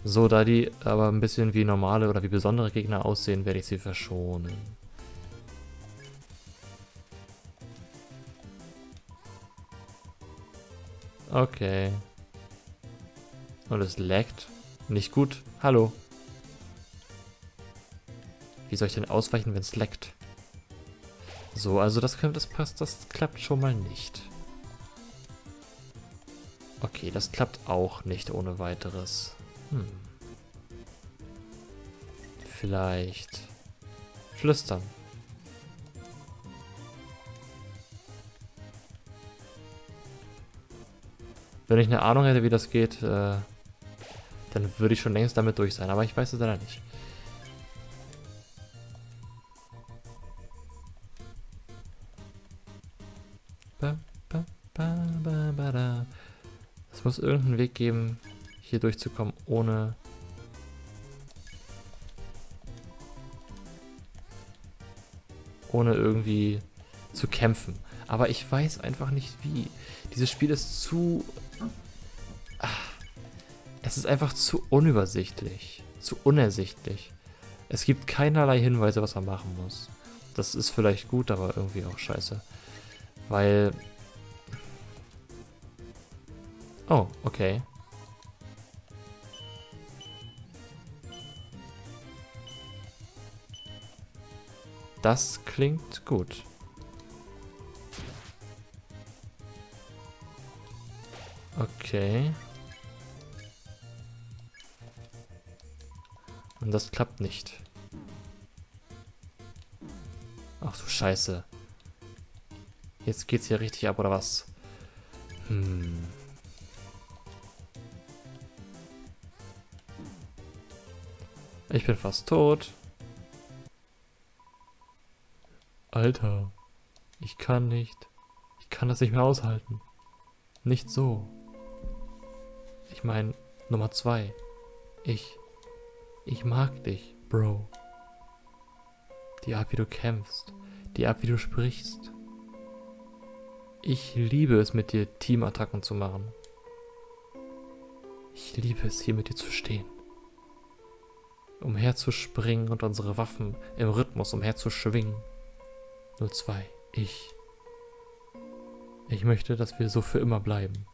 So, da die aber ein bisschen wie normale oder wie besondere Gegner aussehen, werde ich sie verschonen. Okay. Und es laggt. Nicht gut. Hallo. Wie soll ich denn ausweichen, wenn es laggt? So, also das passt, das klappt schon mal nicht. Okay, das klappt auch nicht ohne weiteres. Vielleicht flüstern. Wenn ich eine Ahnung hätte, wie das geht, dann würde ich schon längst damit durch sein. Aber ich weiß es leider nicht. Es muss irgendeinen Weg geben, hier durchzukommen, ohne irgendwie zu kämpfen. Aber ich weiß einfach nicht wie. Dieses Spiel ist zu... Es ist einfach zu unübersichtlich. Zu unersichtlich. Es gibt keinerlei Hinweise, was man machen muss. Das ist vielleicht gut, aber irgendwie auch scheiße. Weil... Oh, okay. Das klingt gut. Okay. Und das klappt nicht. Ach du Scheiße. Jetzt geht's hier richtig ab, oder was? Ich bin fast tot. Alter. Ich kann nicht. Ich kann das nicht mehr aushalten. Nicht so. Ich meine, Nummer 2. Ich mag dich, Bro. Die Art, wie du kämpfst. Die Art, wie du sprichst. Ich liebe es, mit dir Teamattacken zu machen. Ich liebe es, hier mit dir zu stehen. Umherzuspringen und unsere Waffen im Rhythmus umherzuschwingen. 02. Ich möchte, dass wir so für immer bleiben.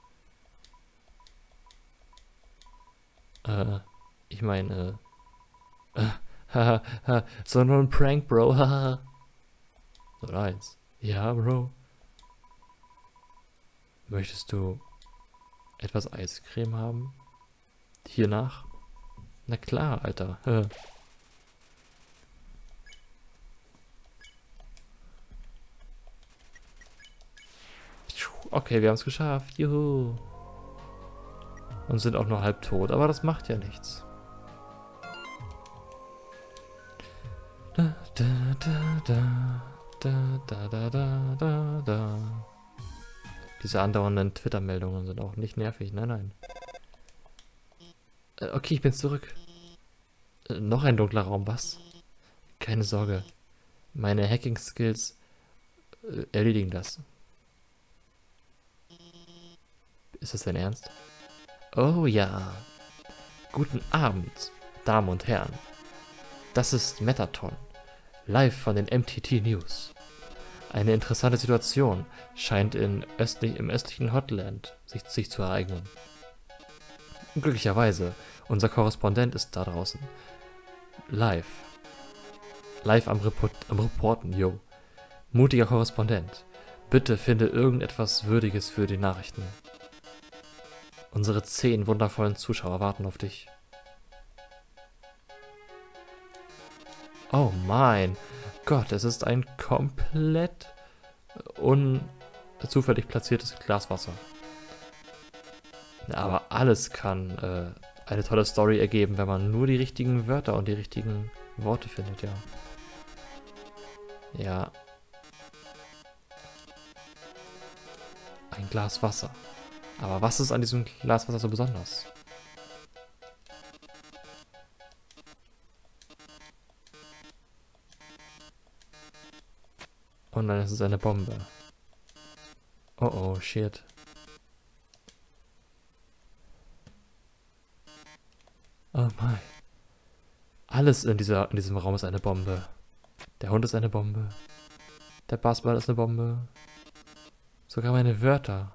Ich meine, haha, so nur ein Prank, Bro, haha. 01. Ja, Bro. Möchtest du etwas Eiscreme haben? Hiernach? Na klar, Alter. Okay, wir haben es geschafft. Juhu. Und sind auch nur halb tot, aber das macht ja nichts. Da, da, da, da, da, da, da, da, da, da. Diese andauernden Twitter-Meldungen sind auch nicht nervig. Nein, nein. Okay, ich bin zurück. Noch ein dunkler Raum, was? Keine Sorge. Meine Hacking-Skills erledigen das. Ist das dein Ernst? Oh ja. Guten Abend, Damen und Herren. Das ist Metaton, live von den MTT News. Eine interessante Situation scheint im östlichen Hotland sich zu ereignen. Glücklicherweise, unser Korrespondent ist da draußen. Live am Reporten, yo. Mutiger Korrespondent, bitte finde irgendetwas Würdiges für die Nachrichten. Unsere 10 wundervollen Zuschauer warten auf dich. Oh mein Gott, es ist ein komplett zufällig platziertes Glas Wasser. Aber alles kann eine tolle Story ergeben, wenn man nur die richtigen Wörter und die richtigen Worte findet, ja. Ja. Ein Glas Wasser. Aber was ist an diesem Glas Wasser so besonders? Oh nein, es ist eine Bombe. Oh oh, shit. Oh mein. Alles in diesem Raum ist eine Bombe. Der Hund ist eine Bombe. Der Basketball ist eine Bombe. Sogar meine Wörter.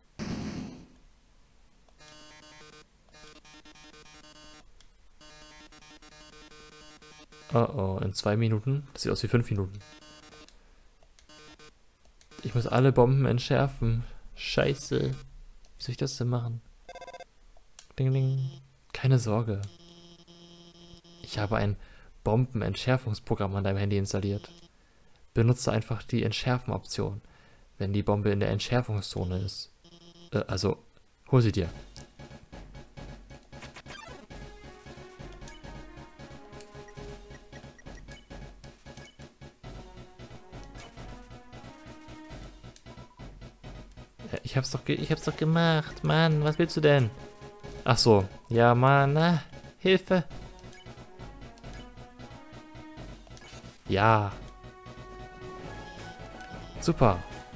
Oh oh, in 2 Minuten? Das sieht aus wie 5 Minuten. Ich muss alle Bomben entschärfen. Scheiße. Wie soll ich das denn machen? Ding, ding. Keine Sorge. Ich habe ein Bombenentschärfungsprogramm an deinem Handy installiert. Benutze einfach die Entschärfen-Option, wenn die Bombe in der Entschärfungszone ist. Also, hol sie dir. Ich hab's doch gemacht. Mann, was willst du denn? Ach so. Ja, Mann, na, Hilfe. Ja. Super.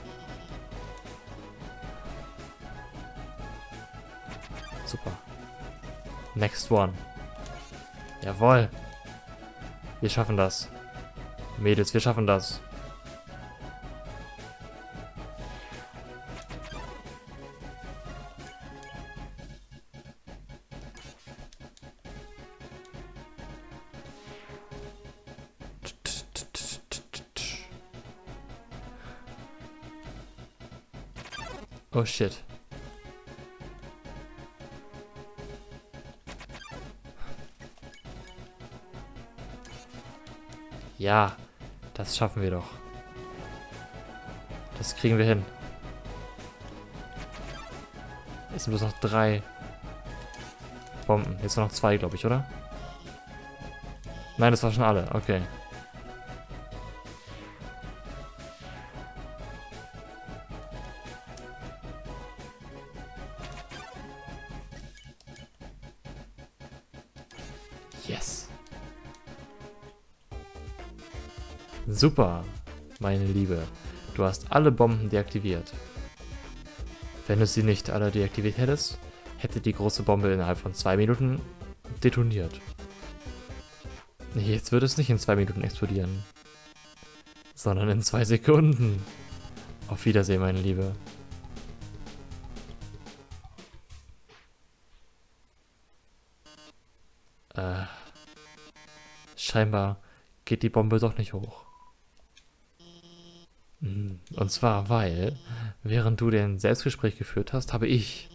Super. Next one. Jawohl. Wir schaffen das. Mädels, wir schaffen das. Oh shit. Ja, das schaffen wir doch. Das kriegen wir hin. Es sind bloß noch 3 Bomben. Jetzt nur noch 2, glaube ich, oder? Nein, das waren schon alle. Okay. Yes. Super, meine Liebe. Du hast alle Bomben deaktiviert. Wenn du sie nicht alle deaktiviert hättest, hätte die große Bombe innerhalb von 2 Minuten detoniert. Jetzt wird es nicht in 2 Minuten explodieren, sondern in 2 Sekunden. Auf Wiedersehen, meine Liebe. Scheinbar geht die Bombe doch nicht hoch. Und zwar, weil, während du den Selbstgespräch geführt hast, habe ich...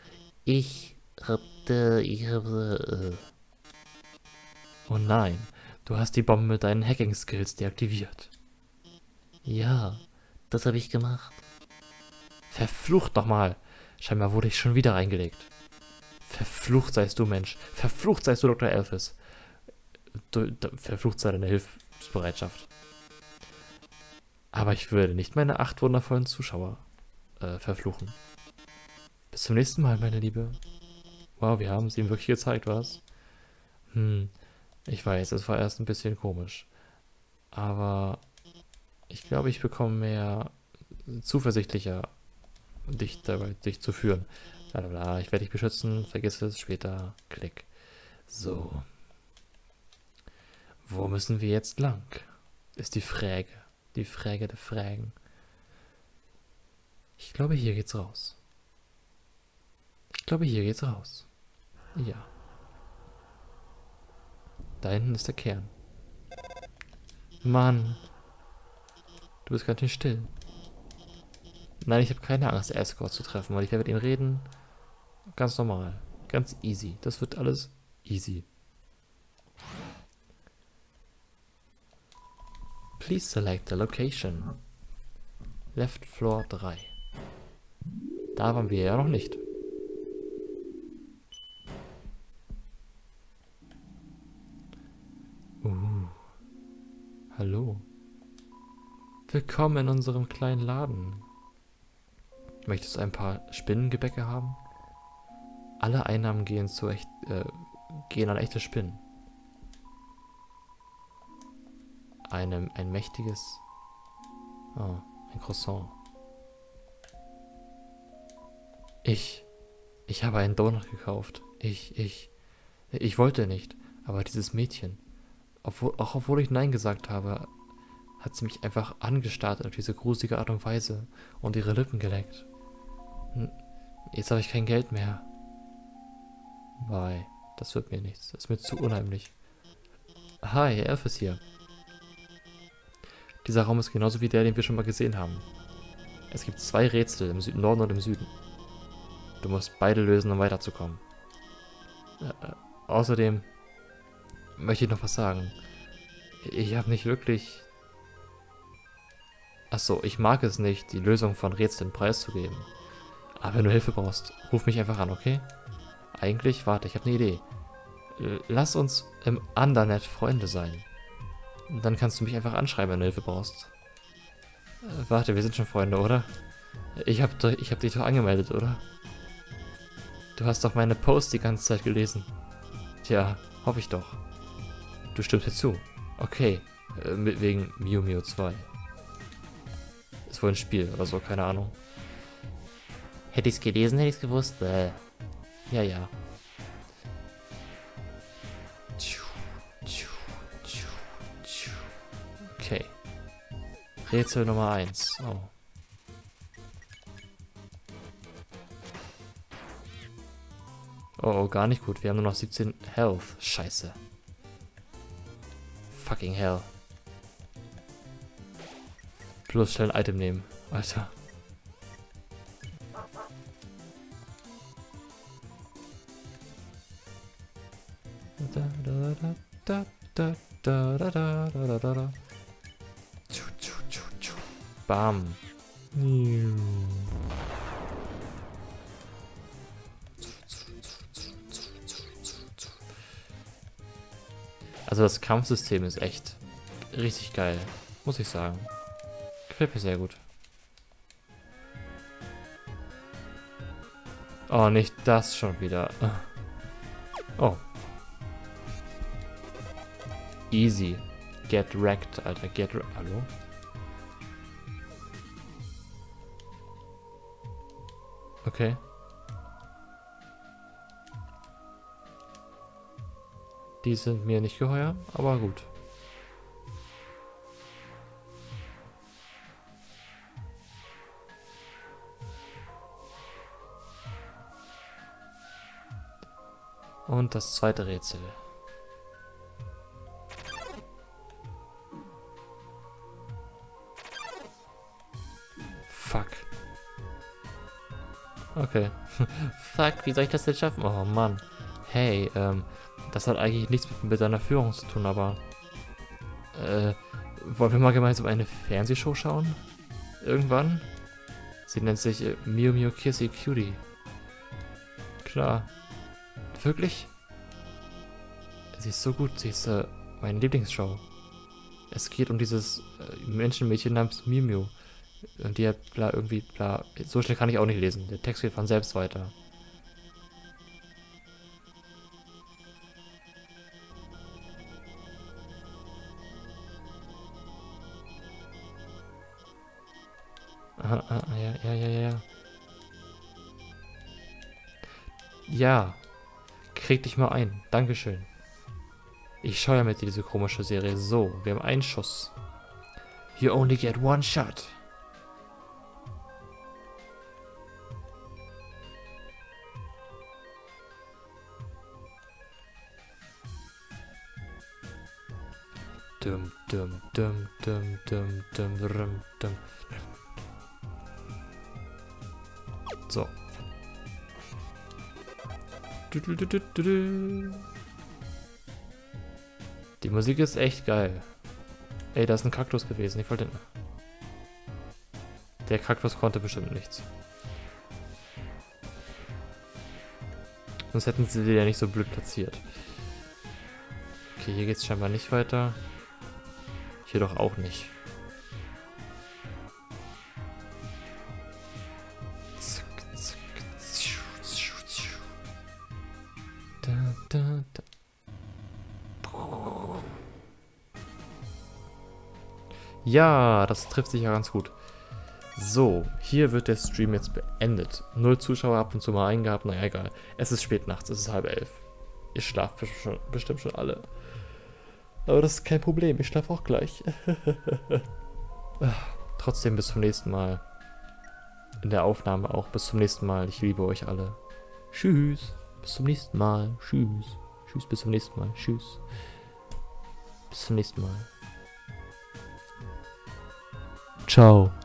Oh nein, du hast die Bombe mit deinen Hacking-Skills deaktiviert. Ja, das habe ich gemacht. Verflucht nochmal. Scheinbar wurde ich schon wieder reingelegt. Verflucht seist du, Mensch. Verflucht seist du, Dr. Elphys. Verflucht sei deine Hilfsbereitschaft. Aber ich würde nicht meine 8 wundervollen Zuschauer verfluchen. Bis zum nächsten Mal, meine Liebe. Wow, wir haben es ihm wirklich gezeigt, was? Ich weiß, es war erst ein bisschen komisch. Aber ich glaube, ich bekomme mehr zuversichtlicher, dich zu führen. Blablabla. Ich werde dich beschützen, vergiss es, später, klick. So. Wo müssen wir jetzt lang? Ist die Frage. Die Frage der Fragen. Ich glaube, hier geht's raus. Ich glaube, hier geht's raus. Ja. Da hinten ist der Kern. Mann. Du bist ganz schön still. Nein, ich habe keine Angst, Escort zu treffen, weil ich werde mit ihm reden. Ganz normal. Ganz easy. Das wird alles easy. Please select the location. Left Floor 3. Da waren wir ja noch nicht. Hallo. Willkommen in unserem kleinen Laden. Möchtest du ein paar Spinnengebäcke haben? Alle Einnahmen gehen an echte Spinnen. Ein mächtiges... Oh, ein Croissant. Ich habe einen Donut gekauft. Ich wollte nicht, aber dieses Mädchen, obwohl ich Nein gesagt habe, hat sie mich einfach angestarrt auf diese gruselige Art und Weise und ihre Lippen geleckt. Jetzt habe ich kein Geld mehr. Bye. Das wird mir nichts. Das ist mir zu unheimlich. Hi, Elf ist hier. Dieser Raum ist genauso wie der, den wir schon mal gesehen haben. Es gibt 2 Rätsel im Norden und im Süden. Du musst beide lösen, um weiterzukommen. Außerdem möchte ich noch was sagen. Ich habe nicht wirklich... Achso, ich mag es nicht, die Lösung von Rätseln preiszugeben. Aber wenn du Hilfe brauchst, ruf mich einfach an, okay? Eigentlich, warte, ich habe eine Idee. Lass uns im Andernet Freunde sein. Und dann kannst du mich einfach anschreiben, wenn du Hilfe brauchst. Warte, wir sind schon Freunde, oder? Ich hab dich doch angemeldet, oder? Du hast doch meine Posts die ganze Zeit gelesen. Tja, hoffe ich doch. Du stimmst mir zu. Okay, wegen Mew Mew 2. Ist wohl ein Spiel oder so, keine Ahnung. Hätte ich's gelesen, hätte ich's gewusst. Ja, ja. Okay. Rätsel Nummer 1. Oh. Oh, gar nicht gut. Wir haben nur noch 17 Health. Scheiße. Fucking hell. Bloß schnell ein Item nehmen. Alter. Bam. Also das Kampfsystem ist echt richtig geil, muss ich sagen. Gefällt mir sehr gut. Oh, nicht das schon wieder. Oh. Easy. Get wrecked, Alter. Hallo? Okay. Die sind mir nicht geheuer, aber gut. Und das zweite Rätsel. Fuck. Okay. Fuck, wie soll ich das denn schaffen? Oh Mann. Hey, das hat eigentlich nichts mit deiner Führung zu tun, aber... wollen wir mal gemeinsam eine Fernsehshow schauen? Irgendwann? Sie nennt sich Mew Mew Kissy Cutie. Klar. Wirklich? Sie ist so gut, sie ist meine Lieblingsshow. Es geht um dieses Menschenmädchen namens Mew Mew. Und die hat bla irgendwie bla... So schnell kann ich auch nicht lesen. Der Text geht von selbst weiter. Aha, ja. Ja. Krieg dich mal ein. Dankeschön. Ich schaue ja mit dir diese komische Serie. So, wir haben einen Schuss. You only get one shot. Dum. So. Die Musik ist echt geil. Ey, da ist ein Kaktus gewesen. Ich wollte... Der Kaktus konnte bestimmt nichts. Sonst hätten sie den ja nicht so blöd platziert. Okay, hier geht's scheinbar nicht weiter. Hier doch auch nicht. Ja, das trifft sich ja ganz gut. So, hier wird der Stream jetzt beendet. 0 Zuschauer ab und zu mal eingehabt, naja, egal. Es ist spät nachts, es ist 10:30. Ihr schlaft bestimmt schon alle. Aber das ist kein Problem, ich schlafe auch gleich. Trotzdem bis zum nächsten Mal. In der Aufnahme auch. Bis zum nächsten Mal. Ich liebe euch alle. Tschüss. Bis zum nächsten Mal. Tschüss. Tschüss, bis zum nächsten Mal. Tschüss. Bis zum nächsten Mal. Ciao.